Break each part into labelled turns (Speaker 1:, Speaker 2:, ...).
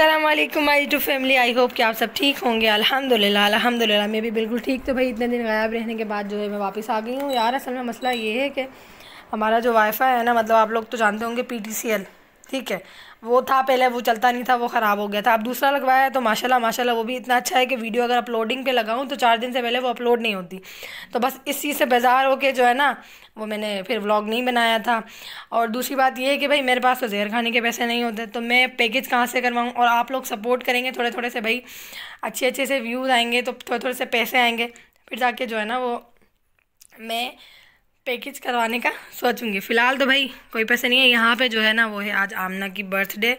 Speaker 1: अस्सलाम वालेकुम my YouTube family. I hope कि आप सब ठीक होंगे। अल्हम्दुलिल्लाह मैं भी बिल्कुल ठीक। तो भाई इतने दिन गायब रहने के बाद जो है मैं वापस आ गई हूँ यार। असल में मसला ये है कि हमारा जो वाईफाई है ना, मतलब आप लोग तो जानते होंगे PTCL, ठीक है, वो था पहले, वो चलता नहीं था, वो ख़राब हो गया था। अब दूसरा लगवाया है तो माशाल्लाह वो भी इतना अच्छा है कि वीडियो अगर अपलोडिंग पे लगाऊं तो 4 दिन से पहले वो अपलोड नहीं होती। तो बस इस चीज़ से बेजार होके जो है ना, वो मैंने फिर व्लॉग नहीं बनाया था। और दूसरी बात ये है कि भाई मेरे पास तो जहर खाने के पैसे नहीं होते, तो मैं पैकेज कहाँ से करवाऊँ। और आप लोग सपोर्ट करेंगे थोड़े थोड़े से, भाई अच्छे से व्यूज़ आएंगे तो थोड़े थोड़े से पैसे आएंगे, फिर जाके जो है ना वो मैं पैकेज करवाने का सोचूंगी। फ़िलहाल तो भाई कोई पैसे नहीं है। यहाँ पे जो है ना वो है आज आमना की बर्थडे,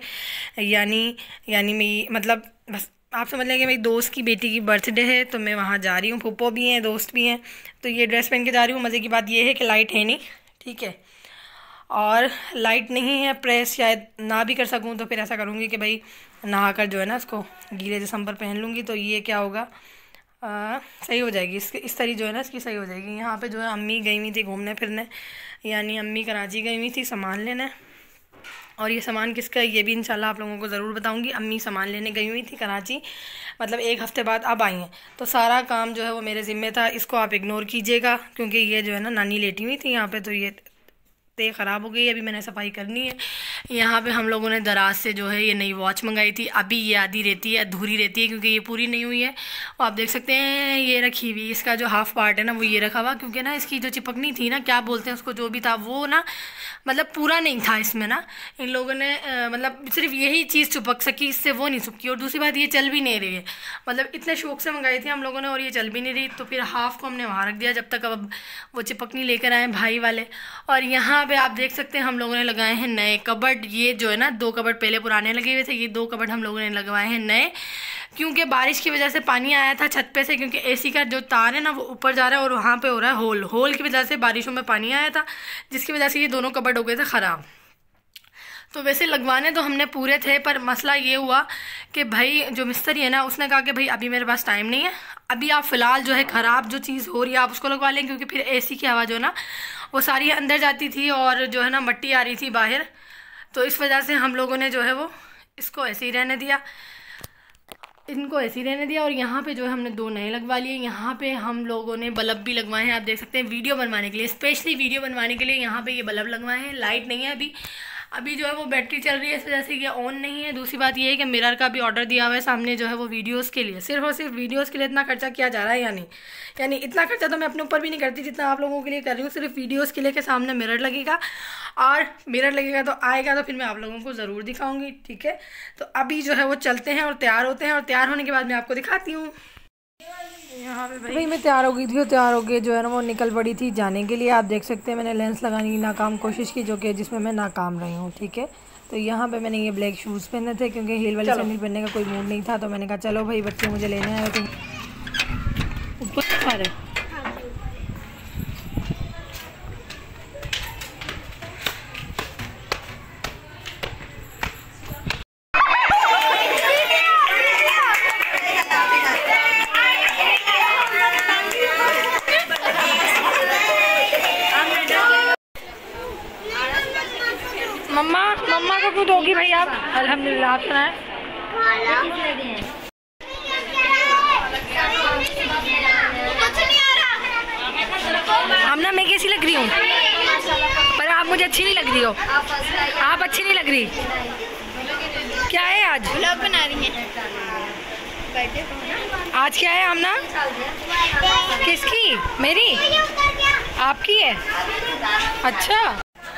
Speaker 1: यानी मेरी मतलब बस आप समझ लें कि मेरी दोस्त की बेटी की बर्थडे है, तो मैं वहाँ जा रही हूँ। फूफो भी हैं, दोस्त भी हैं, तो ये ड्रेस पहन के जा रही हूँ। मज़े की बात ये है कि लाइट है नहीं, ठीक है, और लाइट नहीं है, प्रेस शायद ना भी कर सकूँ, तो फिर ऐसा करूँगी कि भाई नहा कर जो है ना इसको गीले जिस्म पर पहन लूँगी, तो ये क्या होगा, सही हो जाएगी। इस तरी जो है ना इसकी सही हो जाएगी। यहाँ पे जो है अम्मी गई हुई थी घूमने फिरने, यानी अम्मी कराची गई हुई थी सामान लेने। और ये सामान किसका है ये भी इंशाल्लाह आप लोगों को ज़रूर बताऊंगी। अम्मी सामान लेने गई हुई थी कराची, मतलब 1 हफ़्ते बाद अब आई हैं, तो सारा काम जो है वो मेरे ज़िम्मे था। इसको आप इग्नोर कीजिएगा क्योंकि ये जो है ना नानी लेटी हुई थी यहाँ पे, तो ये ते ख़राब हो गई। अभी मैंने सफाई करनी है। यहाँ पे हम लोगों ने दराज से जो है ये नई वॉच मंगाई थी। अभी ये आधी रहती है, अधूरी रहती है क्योंकि ये पूरी नहीं हुई है। और आप देख सकते हैं ये रखी हुई, इसका जो हाफ पार्ट है ना वो ये रखा हुआ, क्योंकि ना इसकी जो चिपकनी थी ना, क्या बोलते हैं उसको, जो भी था वो ना मतलब पूरा नहीं था इसमें ना। इन लोगों ने मतलब सिर्फ यही चीज़ चिपक सकी, इससे वो नहीं चिपकी। और दूसरी बात ये चल भी नहीं रही है, मतलब इतने शौक से मंगाई थी हम लोगों ने और ये चल भी नहीं रही, तो फिर हाफ को हमने वहाँ रख दिया जब तक अब वो चिपकनी लेकर आए भाई वाले। और यहाँ पे आप देख सकते हैं हम लोगों ने लगाए हैं नए कबर्ड। ये जो है ना 2 कबर्ड पहले पुराने लगे हुए थे, ये 2 कबर्ड हम लोगों ने लगवाए हैं नए, क्योंकि बारिश की वजह से पानी आया था छत पे से, क्योंकि AC का जो तार है ना वो ऊपर जा रहा है और वहाँ पे हो रहा है होल की वजह से बारिशों में पानी आया था, जिसकी वजह से ये दोनों कबर्ड हो गए थे ख़राब। तो वैसे लगवाने तो हमने पूरे थे, पर मसला ये हुआ कि भाई जो मिस्त्री है ना उसने कहा कि भाई अभी मेरे पास टाइम नहीं है, अभी आप फ़िलहाल जो है ख़राब जो चीज़ हो रही है आप उसको लगवा लें, क्योंकि फिर AC की हवा जो है ना वो सारी अंदर जाती थी और जो है ना मट्टी आ रही थी बाहर, तो इस वजह से हम लोगों ने जो है वो इसको ऐसे ही रहने दिया, इनको ऐसे ही रहने दिया। और यहाँ पे जो है हमने 2 नए लगवा लिए। यहाँ पे हम लोगों ने बल्ब भी लगवाए हैं, आप देख सकते हैं, वीडियो बनवाने के लिए, स्पेशली वीडियो बनवाने के लिए यहाँ पे ये बल्ब लगवाए हैं। लाइट नहीं है अभी जो है वो बैटरी चल रही है, इस वजह से ये ऑन नहीं है। दूसरी बात ये है कि मिरर का भी ऑर्डर दिया हुआ है सामने, जो है वो वीडियोस के लिए, सिर्फ और सिर्फ वीडियोस के लिए इतना खर्चा किया जा रहा है। यानी इतना खर्चा तो मैं अपने ऊपर भी नहीं करती जितना आप लोगों के लिए कर रही हूँ। सिर्फ वीडियोस के लिए के सामने मिरर लगेगा, और मिरर लगेगा तो आएगा तो फिर मैं आप लोगों को ज़रूर दिखाऊँगी, ठीक है। तो अभी जो है वो चलते हैं और तैयार होते हैं, और तैयार होने के बाद मैं आपको दिखाती हूँ। यहाँ पे भाई मैं तैयार हो गई थी और तैयार हो गई जो है ना वो निकल पड़ी थी जाने के लिए। आप देख सकते हैं मैंने लेंस लगाने की नाकाम कोशिश की, जो कि जिसमें मैं नाकाम रही हूँ, ठीक है। तो यहाँ पे मैंने ये ब्लैक शूज़ पहने थे क्योंकि हील वाले सैंडल पहनने का कोई मूड नहीं था, तो मैंने कहा चलो भाई बच्चे मुझे लेने आए, तो ऊपर आ रहे। मम्मा को क्यों दोगी भाई आप? अल्हम्दुलिल्लाह, आप सुनाएं। आमना मैं कैसी लग रही हूँ? पर आप मुझे अच्छी नहीं लग रही हो, आप अच्छी नहीं लग रही। क्या है आज? व्लॉग बना रही हैं। आज क्या है आमना? किसकी? मेरी? आपकी है? अच्छा।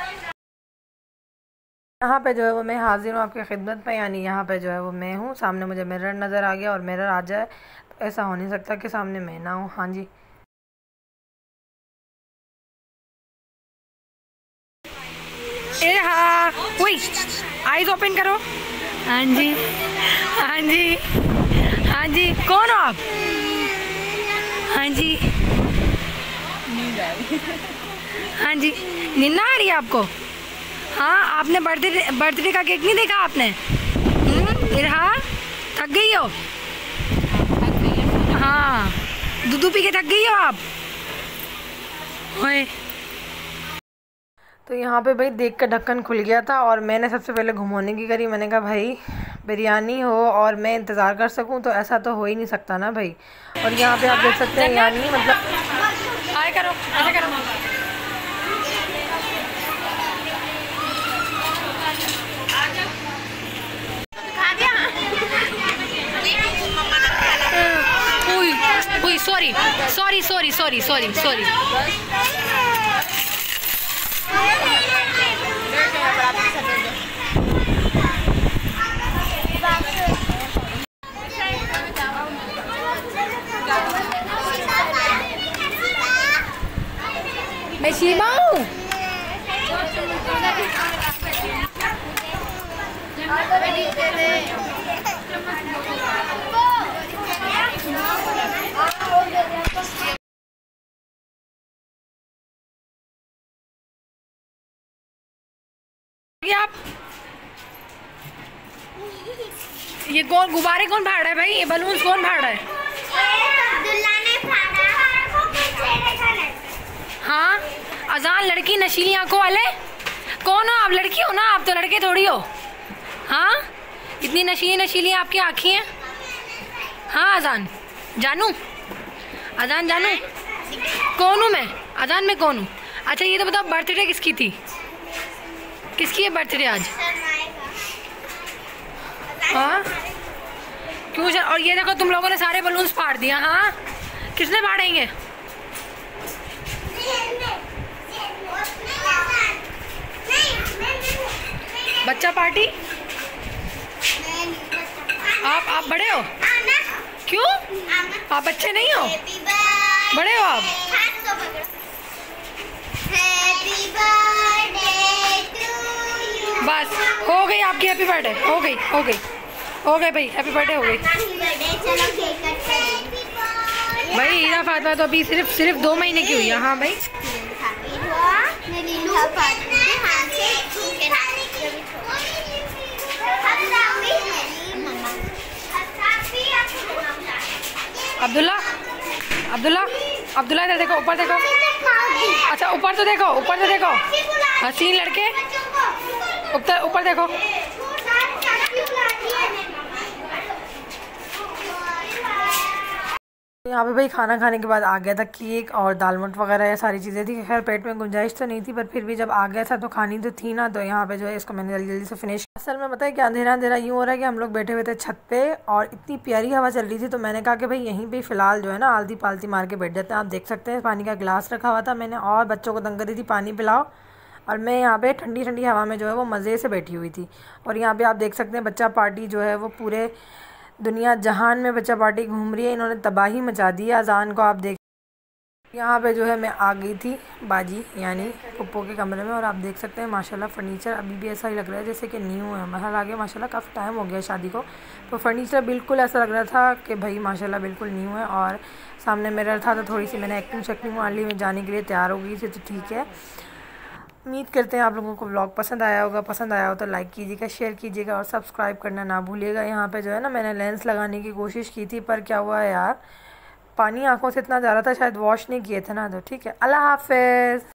Speaker 1: यहाँ पे जो है वो मैं हाजिर हूँ आपकी खिदमत में, यानी यहाँ पे जो है वो मैं हूँ। सामने मुझे मिरर नज़र आ गया, और मिरर आ जाए तो ऐसा हो नहीं सकता कि सामने मैं ना हूँ। हाँ जी, हाँ वही, आईज ओपन करो। हाँ जी, हाँ जी, हाँ जी, कौन हो आप? हाँ जी, हाँ जी, नींद आ रही है आपको? हाँ, आपने बर्थडे का केक नहीं देखा आपने? इरहा, थक गई हो? हाँ, दूध पी के थक गई हो आप? ओए, तो यहाँ पे भाई देख कर ढक्कन खुल गया था, और मैंने सबसे पहले घुमाने की करी। मैंने कहा भाई बिरयानी हो और मैं इंतज़ार कर सकूं, तो ऐसा तो हो ही नहीं सकता ना भाई। और यहाँ पे आप देख सकते हैं यानी मतलब आए करो ऐसे करो। Sorry sorry sorry sorry sorry sorry. मैं शीबा हूँ। आप ये कौन गुब्बारे कौन फाड़ रहा है भाई? ये बलून्स कौन फाड़ रहा है? हाँ, अजान लड़की नशीली आंखों वाले कौन हो आप? लड़की हो ना आप, तो लड़के थोड़ी हो। हाँ, इतनी नशीली नशीली आपकी आँखें हैं। हाँ अजान जानू, अजान जानू कौन हूँ मैं? अजान में कौन हूँ? अच्छा ये तो बताओ बर्थडे किसकी थी? किसकी है बर्थडे आज? हाँ क्यों सर? और ये देखो तुम लोगों ने सारे बलून्स फाड़ दिया। हाँ किसने फाड़ेंगे? बच्चा पार्टी? आप बड़े हो? क्यों आप बच्चे नहीं हो? बड़े हो आप? बस हो गई आपकी हैप्पी बर्थडे। हो गई हो गई हो गई भाई, हैप्पी बर्थडे हो गई भाई। हीरा फातिमा तो अभी सिर्फ 2 महीने की हुई है। हाँ भाई अब्दुल्ला अब्दुल्ला अब्दुल्ला इधर देखो, ऊपर देखो। अच्छा ऊपर तो देखो, ऊपर तो देखो। हसीन लड़के ऊपर देखो। यहाँ पे भाई खाना खाने के बाद आ गया था केक और दाल मट वगैरह, ये सारी चीज़ें थी। खैर पेट में गुंजाइश तो नहीं थी, पर फिर भी जब आ गया था तो खानी तो थी ना। तो यहाँ पे जो है इसको मैंने जल्दी जल्दी से फिनिश। असल में पता है क्या, अंधेरा अंधेरा यूँ हो रहा है कि हम लोग बैठे हुए थे छत पे और इतनी प्यारी हवा चल रही थी, तो मैंने कहा कि भाई यहीं पर फ़िलहाल जो है ना आलती पालती मार के बैठ जाते हैं। आप देख सकते हैं पानी का गिलास रखा हुआ था मैंने, और बच्चों को तंग करी थी पानी पिलाओ, और मैं यहाँ पे ठंडी ठंडी हवा में जो है वो मज़े से बैठी हुई थी। और यहाँ पे आप देख सकते हैं बच्चा पार्टी जो है वो पूरे दुनिया जहान में बच्चा पार्टी घूम रही है। इन्होंने तबाही मचा दी है। अजान को आप देख, यहाँ पे जो है मैं आ गई थी बाजी यानी पप्पो के कमरे में, और आप देख सकते हैं माशाल्लाह फर्नीचर अभी भी ऐसा ही लग रहा है जैसे कि न्यू है। महल आगे माशाल्लाह काफ़ी टाइम हो गया शादी को, तो फर्नीचर बिल्कुल ऐसा लग रहा था कि भाई माशाल्लाह बिल्कुल न्यू है। और सामने मिरर था, तो थोड़ी सी मैंने एक्टिंग शेक्टिंग मार ली, मैं जाने के लिए तैयार हो गई थी। तो ठीक है, उम्मीद करते हैं आप लोगों को व्लॉग पसंद आया होगा। पसंद आया हो तो लाइक कीजिएगा, शेयर कीजिएगा और सब्सक्राइब करना ना भूलिएगा। यहाँ पे जो है ना मैंने लेंस लगाने की कोशिश की थी, पर क्या हुआ यार, पानी आंखों से इतना जा रहा था, शायद वॉश नहीं किए थे ना। तो ठीक है, अल्लाह हाफ़िज़।